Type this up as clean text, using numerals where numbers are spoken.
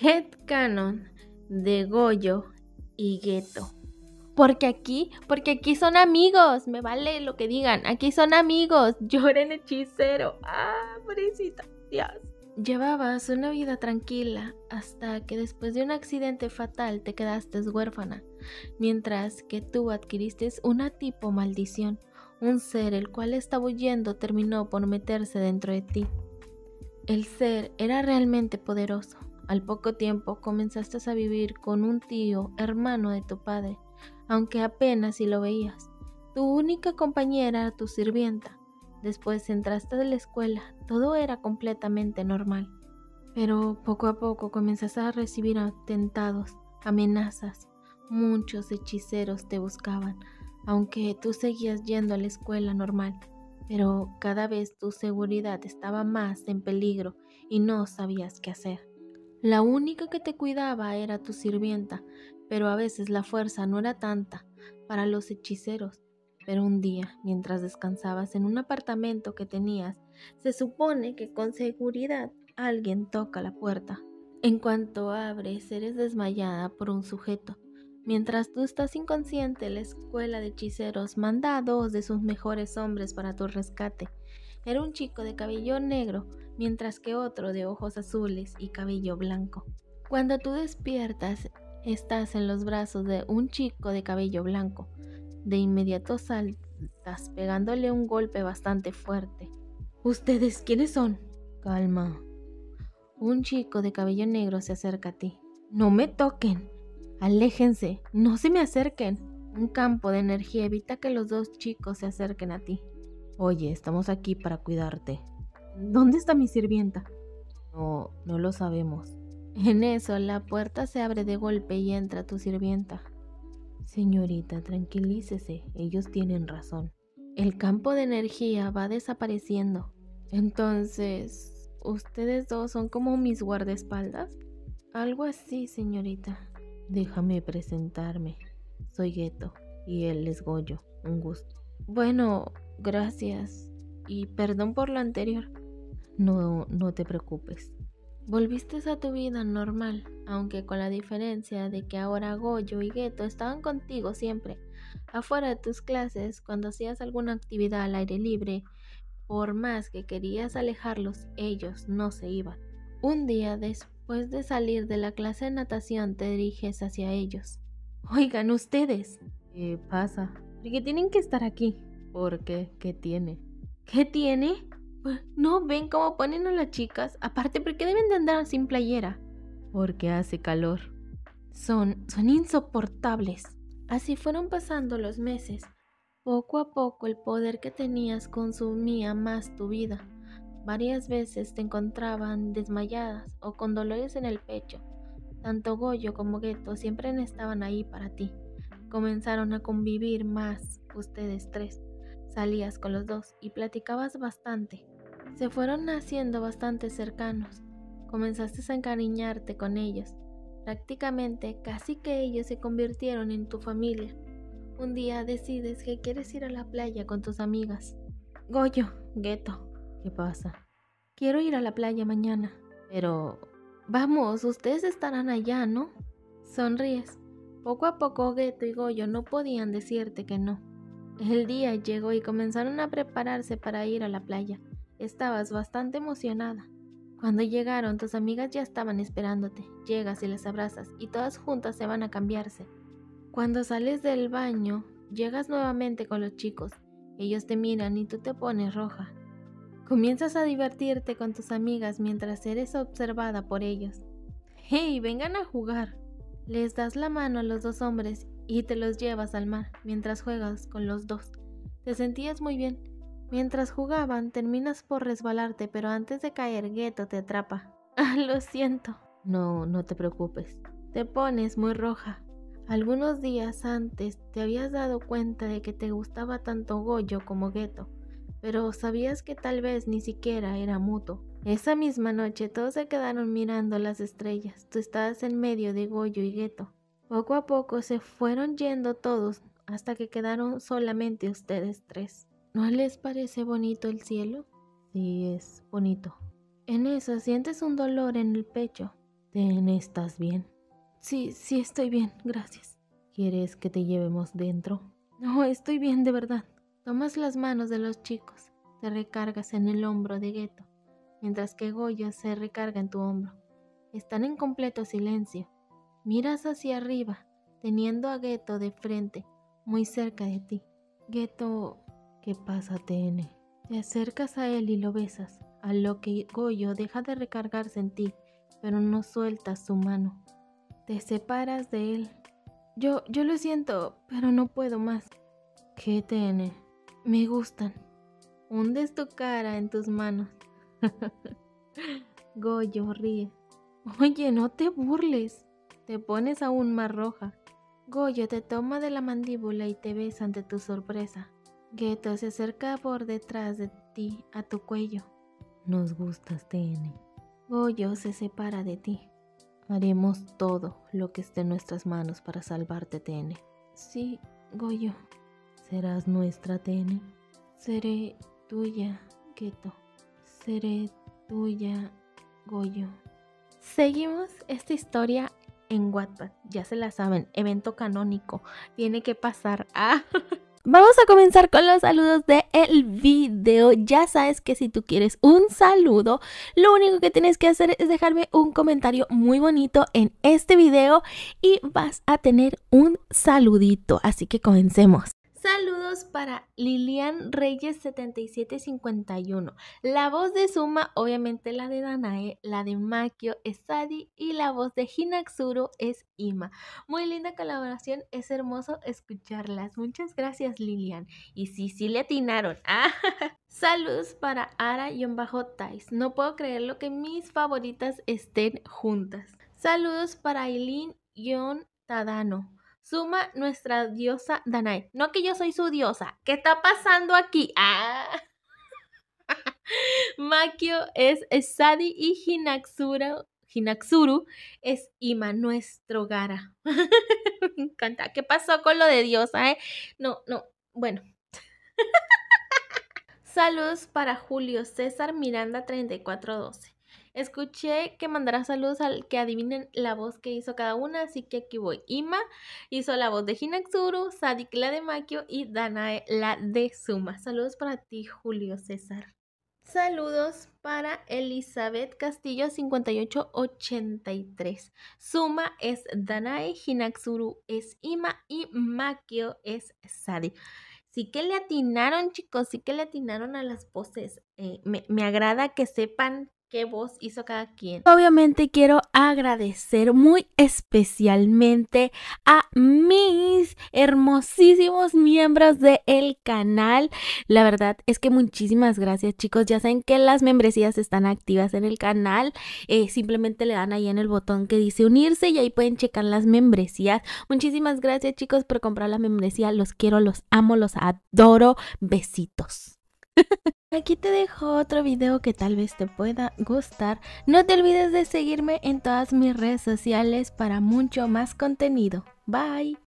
Headcanon de Goyo y Geto. Porque aquí son amigos, me vale lo que digan, aquí son amigos, lloren hechicero, pobrecita, Dios. Llevabas una vida tranquila hasta que después de un accidente fatal te quedaste huérfana, mientras que tú adquiriste una tipo maldición, un ser el cual estaba huyendo terminó por meterse dentro de ti. El ser era realmente poderoso. Al poco tiempo comenzaste a vivir con un tío, hermano de tu padre, aunque apenas si lo veías. Tu única compañera era tu sirvienta. Después entraste a la escuela, todo era completamente normal. Pero poco a poco comenzaste a recibir atentados, amenazas. Muchos hechiceros te buscaban, aunque tú seguías yendo a la escuela normal. Pero cada vez tu seguridad estaba más en peligro y no sabías qué hacer. La única que te cuidaba era tu sirvienta, pero a veces la fuerza no era tanta para los hechiceros. Pero un día, mientras descansabas en un apartamento que tenías, se supone que con seguridad alguien toca la puerta. En cuanto abres, eres desmayada por un sujeto. Mientras tú estás inconsciente, la escuela de hechiceros manda a 2 de sus mejores hombres para tu rescate. Era un chico de cabello negro, mientras que otro de ojos azules y cabello blanco. Cuando tú despiertas, estás en los brazos de un chico de cabello blanco. De inmediato saltas, pegándole un golpe bastante fuerte. ¿Ustedes quiénes son? Calma. Un chico de cabello negro se acerca a ti. No me toquen. Aléjense, no se me acerquen. Un campo de energía evita que los 2 chicos se acerquen a ti. Oye, estamos aquí para cuidarte. ¿Dónde está mi sirvienta? No lo sabemos. En eso, la puerta se abre de golpe y entra tu sirvienta. Señorita, tranquilícese, ellos tienen razón. El campo de energía va desapareciendo. Entonces, ¿ustedes 2 son como mis guardaespaldas? Algo así, señorita. Déjame presentarme. Soy Geto y él es Goyo. Un gusto. Bueno, gracias. Y perdón por lo anterior. No te preocupes. Volviste a tu vida normal, aunque con la diferencia de que ahora Goyo y Geto estaban contigo siempre. Afuera de tus clases, cuando hacías alguna actividad al aire libre, por más que querías alejarlos, ellos no se iban. Un día después de salir de la clase de natación, te diriges hacia ellos. Oigan, ustedes. ¿Qué pasa? ¿Por qué tienen que estar aquí? ¿Por qué? ¿Qué tiene? ¿Qué tiene? ¿No ven cómo ponen a las chicas? Aparte, ¿por qué deben de andar sin playera? Porque hace calor. Son insoportables. Así fueron pasando los meses. Poco a poco el poder que tenías consumía más tu vida. Varias veces te encontraban desmayadas o con dolores en el pecho. Tanto Goyo como Geto siempre estaban ahí para ti. Comenzaron a convivir más ustedes 3. Salías con los 2 y platicabas bastante. Se fueron haciendo bastante cercanos. Comenzaste a encariñarte con ellos. Prácticamente casi que ellos se convirtieron en tu familia. Un día decides que quieres ir a la playa con tus amigas. Goyo, Geto, ¿qué pasa? Quiero ir a la playa mañana. Pero vamos, ustedes estarán allá, ¿no? Sonríes. Poco a poco Geto y Goyo no podían decirte que no. El día llegó y comenzaron a prepararse para ir a la playa. Estabas bastante emocionada. Cuando llegaron, tus amigas ya estaban esperándote. Llegas y las abrazas y todas juntas se van a cambiarse. Cuando sales del baño, llegas nuevamente con los chicos. Ellos te miran y tú te pones roja. Comienzas a divertirte con tus amigas mientras eres observada por ellos. ¡Hey, vengan a jugar! Les das la mano a los 2 hombres y te los llevas al mar mientras juegas con los 2. Te sentías muy bien. Mientras jugaban, terminas por resbalarte, pero antes de caer, Geto te atrapa. Lo siento. No te preocupes. Te pones muy roja. Algunos días antes te habías dado cuenta de que te gustaba tanto Goyo como Geto, pero sabías que tal vez ni siquiera era mutuo. Esa misma noche todos se quedaron mirando las estrellas. Tú estabas en medio de Goyo y Geto. Poco a poco se fueron yendo todos hasta que quedaron solamente ustedes 3. ¿No les parece bonito el cielo? Sí, es bonito. En eso sientes un dolor en el pecho. TN, ¿estás bien? Sí, estoy bien, gracias. ¿Quieres que te llevemos dentro? No, estoy bien, de verdad. Tomas las manos de los chicos, te recargas en el hombro de Geto, mientras que Goyo se recarga en tu hombro. Están en completo silencio. Miras hacia arriba, teniendo a Geto de frente, muy cerca de ti. Geto, ¿qué pasa, TN? Te acercas a él y lo besas, a lo que Goyo deja de recargarse en ti, pero no sueltas su mano. Te separas de él. Yo lo siento, pero no puedo más. ¿Qué, TN? Me gustan. Hundes tu cara en tus manos. Goyo ríe. Oye, no te burles. Te pones aún más roja. Goyo te toma de la mandíbula y te besa ante tu sorpresa. Geto se acerca por detrás de ti a tu cuello. Nos gustas, TN. Goyo se separa de ti. Haremos todo lo que esté en nuestras manos para salvarte, TN. Sí, Goyo. ¿Serás nuestra, TN? Seré tuya, Geto. Seré tuya, Goyo. Seguimos esta historia en Wattpad. Ya se la saben, evento canónico. Tiene que pasar. Vamos a comenzar con los saludos del video. Ya sabes que si tú quieres un saludo, lo único que tienes que hacer es dejarme un comentario muy bonito en este video y vas a tener un saludito. Así que comencemos. Saludos para Lilian Reyes 7751. La voz de Suma, obviamente la de Danae, la de Makio es Sadi y la voz de Hinaxuru es Ima. Muy linda colaboración, es hermoso escucharlas. Muchas gracias, Lilian. Y sí le atinaron. Saludos para Ara-Tais. No puedo creerlo que mis favoritas estén juntas. Saludos para Aileen-Tadano. Suma, nuestra diosa Danae. No que yo soy su diosa. ¿Qué está pasando aquí? Makio es Sadi y Hinaxuru es Ima, nuestro Gara. Me encanta. ¿Qué pasó con lo de diosa, No, bueno. Saludos para Julio César Miranda 3412. Escuché que mandará saludos al que adivinen la voz que hizo cada una, así que aquí voy. Ima hizo la voz de Hinaxuru, Sadik la de Makio y Danae la de Suma. Saludos para ti, Julio César. Saludos para Elizabeth Castillo 5883. Suma es Danae, Hinaxuru es Ima y Makio es Sadik. Sí que le atinaron, chicos, sí que le atinaron a las voces. Me agrada que sepan qué voz hizo cada quien. Obviamente quiero agradecer muy especialmente a mis hermosísimos miembros del canal. La verdad es que muchísimas gracias, chicos. Ya saben que las membresías están activas en el canal. Simplemente le dan ahí en el botón que dice unirse y ahí pueden checar las membresías. Muchísimas gracias, chicos, por comprar la membresía. Los quiero, los amo, los adoro. Besitos. Aquí te dejo otro video que tal vez te pueda gustar. No te olvides de seguirme en todas mis redes sociales para mucho más contenido. Bye.